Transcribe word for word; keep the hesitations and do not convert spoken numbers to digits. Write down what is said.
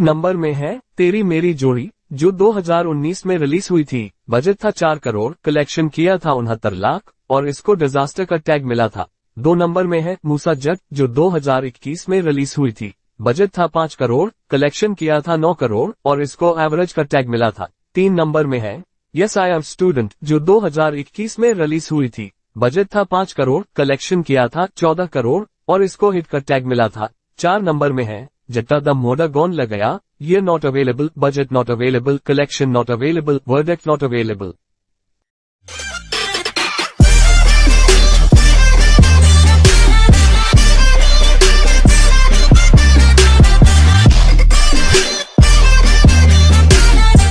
एक नंबर में है तेरी मेरी जोड़ी, जो दो हज़ार उन्नीस में रिलीज हुई थी। बजट था चार करोड़, कलेक्शन किया था उनहत्तर लाख और इसको डिजास्टर का टैग मिला था। दो नंबर में है मूसा जट, जो दो हज़ार इक्कीस में रिलीज हुई थी। बजट था पाँच करोड़, कलेक्शन किया था नौ करोड़ और इसको एवरेज का टैग मिला था। तीन नंबर में है यस आई एम स्टूडेंट, जो दो हज़ार इक्कीस में रिलीज हुई थी। बजट था पाँच करोड़, कलेक्शन किया था चौदह करोड़ और इसको हिट का टैग मिला था। चार नंबर में है जट्टा द मोड़ा गॉन लगाया, ये not available, budget not available, collection not available, verdict not available.